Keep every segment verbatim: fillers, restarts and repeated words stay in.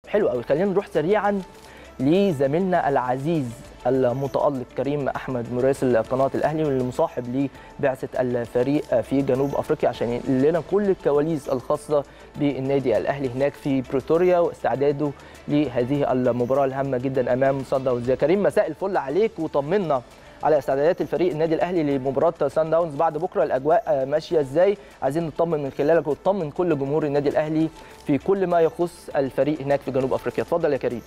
حلو قوي. خلينا نروح سريعا لزميلنا العزيز المتألق كريم أحمد مراسل قناة الأهلي واللي مصاحب لبعثة الفريق في جنوب أفريقيا عشان ينقل لنا كل الكواليس الخاصة بالنادي الأهلي هناك في بريتوريا واستعداده لهذه المباراة الهامة جدا أمام صن داونز. يا كريم مساء الفل عليك، وطمنا على استعدادات الفريق النادي الأهلي لمباراة صن داونز بعد بكرة. الأجواء ماشية إزاي؟ عايزين نطمن من خلالك وتطمن كل جمهور النادي الأهلي في كل ما يخص الفريق هناك في جنوب أفريقيا. اتفضل يا كريم.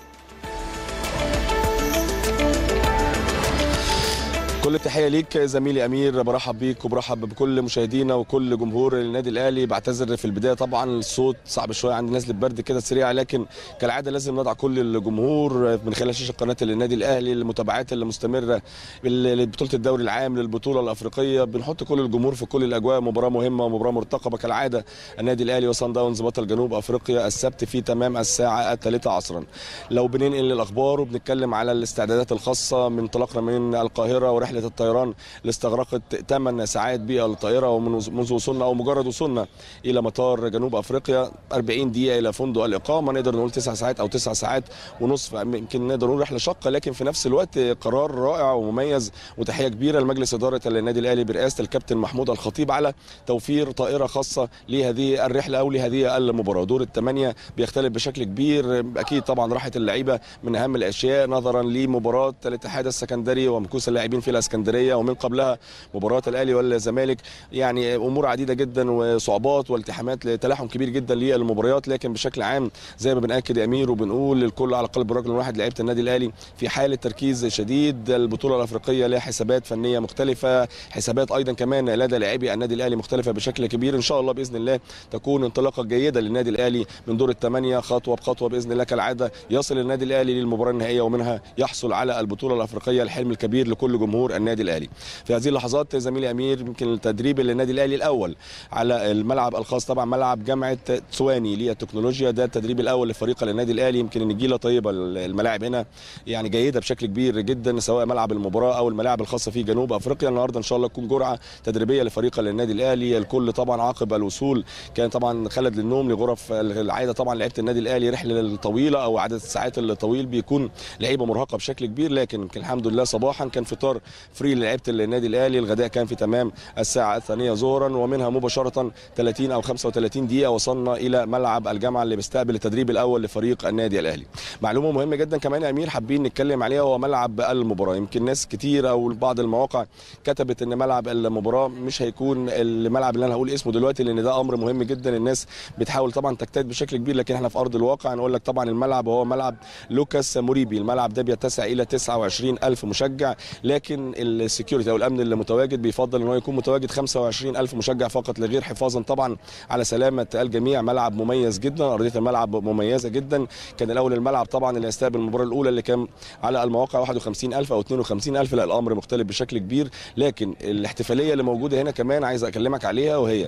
كل التحيه ليك زميلي امير، برحب بيك وبرحب بكل مشاهدينا وكل جمهور النادي الاهلي. بعتذر في البدايه طبعا الصوت صعب شويه، عندي نزله برد كده سريعه، لكن كالعاده لازم نضع كل الجمهور من خلال شاشه قناه النادي الاهلي المتابعات المستمره لبطوله الدوري العام للبطوله الافريقيه. بنحط كل الجمهور في كل الاجواء. مباراه مهمه ومباراه مرتقبه كالعاده، النادي الاهلي وصن داونز بطل جنوب افريقيا السبت في تمام الساعه الثالثة عصرا. لو بننقل الاخبار وبنتكلم على الاستعدادات الخاصه من انطلاقنا من القاهره ورحله الطيران اللي استغرقت ثمان ساعات بالطائره، ومنذ وصولنا او مجرد وصولنا الى مطار جنوب افريقيا أربعين دقيقه الى فندق الاقامه، نقدر نقول تسع ساعات او تسع ساعات ونصف، يمكن نقدر نقول رحله شاقه، لكن في نفس الوقت قرار رائع ومميز. وتحيه كبيره لمجلس اداره النادي الاهلي برئاسه الكابتن محمود الخطيب على توفير طائره خاصه لهذه الرحله او لهذه المباراه. دور الثمانيه بيختلف بشكل كبير، اكيد طبعا راحه اللعيبه من اهم الاشياء نظرا لمباراه الاتحاد السكندري ومكوس اللاعبين في الاسكندريه، ومن قبلها مباراه الاهلي والزمالك. يعني امور عديده جدا وصعوبات والتحامات لتلاحم كبير جدا للمباريات، لكن بشكل عام زي ما بناكد يا امير وبنقول للكل على قلب رجل واحد، لعيبه النادي الاهلي في حاله تركيز شديد. البطوله الافريقيه لها حسابات فنيه مختلفه، حسابات ايضا كمان لدى لاعبي النادي الاهلي مختلفه بشكل كبير. ان شاء الله باذن الله تكون انطلاقه جيده للنادي الاهلي من دور الثمانيه، خطوه بخطوه باذن الله كالعاده يصل النادي الاهلي للمباراه النهائيه ومنها يحصل على البطوله الافريقيه، الحلم الكبير لكل جمهور النادي الاهلي. في هذه اللحظات زميلي امير يمكن التدريب للنادي الاهلي الاول على الملعب الخاص طبعا ملعب جامعه تسواني للتكنولوجيا، ده التدريب الاول لفريق النادي الاهلي. يمكن النجيله طيبه، الملاعب هنا يعني جيده بشكل كبير جدا، سواء ملعب المباراه او الملاعب الخاصه في جنوب افريقيا. النهارده ان شاء الله تكون جرعه تدريبيه لفريق النادي الاهلي. الكل طبعا عقب الوصول كان طبعا خلد للنوم لغرف العاده. طبعا لعيبه النادي الاهلي رحله طويله او عدد الساعات الطويل بيكون لعيبه مرهقه بشكل كبير، لكن يمكن الحمد لله صباحا كان فطار فري للعيبه النادي الاهلي. الغداء كان في تمام الساعه الثانيه ظهرا، ومنها مباشره ثلاثين او خمسة وثلاثين دقيقه وصلنا الى ملعب الجامعه اللي بيستقبل التدريب الاول لفريق النادي الاهلي. معلومه مهمه جدا كمان يا امير حابين نتكلم عليها، هو ملعب المباراه. يمكن ناس كتير او بعض المواقع كتبت ان ملعب المباراه مش هيكون الملعب اللي انا هقول اسمه دلوقتي، لان ده امر مهم جدا. الناس بتحاول طبعا تجتهد بشكل كبير، لكن احنا في ارض الواقع نقول لك طبعا الملعب هو ملعب لوكاس موريبي. الملعب ده بيتسع الى تسعة وعشرين ألف مشجع، لكن السكيورتي او الامن اللي متواجد بيفضل ان هو يكون متواجد خمسة وعشرين ألف مشجع فقط لا غير، حفاظا طبعا على سلامه الجميع. ملعب مميز جدا، ارضيه الملعب مميزه جدا. كان الاول الملعب طبعا اللي يستقبل المباراه الاولى اللي كان على المواقع واحد وخمسين ألف او اثنين وخمسين ألف، لا الامر مختلف بشكل كبير. لكن الاحتفاليه اللي موجوده هنا كمان عايز اكلمك عليها، وهي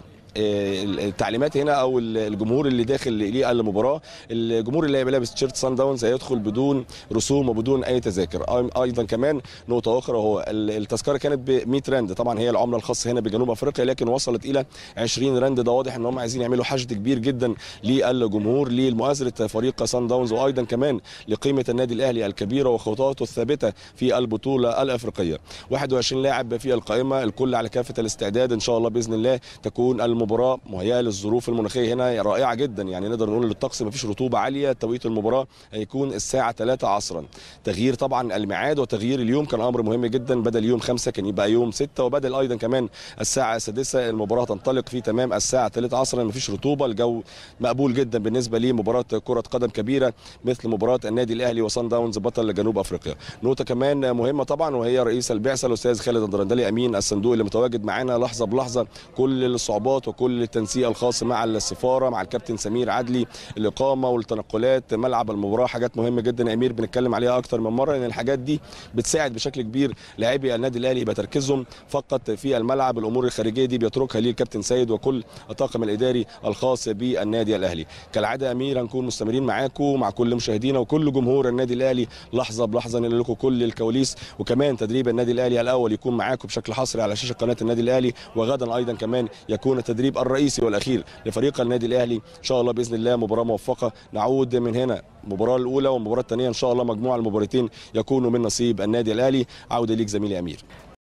التعليمات هنا او الجمهور اللي داخل للمباراه. الجمهور اللي هيبقى لابس تيشيرت صن داونز هيدخل بدون رسوم وبدون اي تذاكر. ايضا كمان نقطه اخرى، وهو التذكره كانت ب مية رند، طبعا هي العمله الخاصه هنا بجنوب افريقيا، لكن وصلت الى عشرين رند. ده واضح ان هم عايزين يعملوا حشد كبير جدا للجمهور لمؤازره فريق صن داونز، وايضا كمان لقيمه النادي الاهلي الكبيره وخطواته الثابته في البطوله الافريقيه. واحد وعشرين لاعب في القائمه، الكل على كافه الاستعداد. ان شاء الله باذن الله تكون المباراه مهيئه للظروف المناخيه هنا رائعه جدا. يعني نقدر نقول للطقس ما فيش رطوبه عاليه. توقيت المباراه هيكون الساعه ثلاثة عصرا. تغيير طبعا الميعاد وتغيير اليوم كان امر مهم جدا، بدل يوم خمسة كان يبقى يوم ستة، وبدل ايضا كمان الساعه السادسة المباراه تنطلق في تمام الساعه ثلاثة عصرا. ما فيش رطوبه، الجو مقبول جدا بالنسبه لمباراه كره قدم كبيره مثل مباراه النادي الاهلي وصن داونز بطل جنوب افريقيا. نقطه كمان مهمه طبعا، وهي رئيس البعثه الاستاذ خالد الدرندلي امين الصندوق اللي متواجد معانا لحظه بلحظه، كل الصعوبات وكل التنسيق الخاص مع السفاره مع الكابتن سمير عدلي، الاقامه والتنقلات، ملعب المباراه، حاجات مهمه جدا يا امير بنتكلم عليها اكتر من مره، لان الحاجات دي بتساعد بشكل كبير لاعبي النادي الاهلي يبقى تركيزهم فقط في الملعب. الامور الخارجيه دي بيتركها للكابتن سيد وكل الطاقم الاداري الخاص بالنادي الاهلي. كالعاده يا امير هنكون مستمرين معاكم مع كل مشاهدينا وكل جمهور النادي الاهلي لحظه بلحظه، ننقل لكم كل الكواليس، وكمان تدريب النادي الاهلي الاول يكون معاكم بشكل حصري على شاشه قناه النادي الاهلي، وغدا ايضا كمان يكون التدريب التدريب الرئيسي والاخير لفريق النادي الاهلي. ان شاء الله باذن الله مباراه موفقه، نعود من هنا المباراه الاولى والمباراه الثانيه ان شاء الله مجموعه المباراتين يكونوا من نصيب النادي الاهلي. عوده ليك زميلي امير.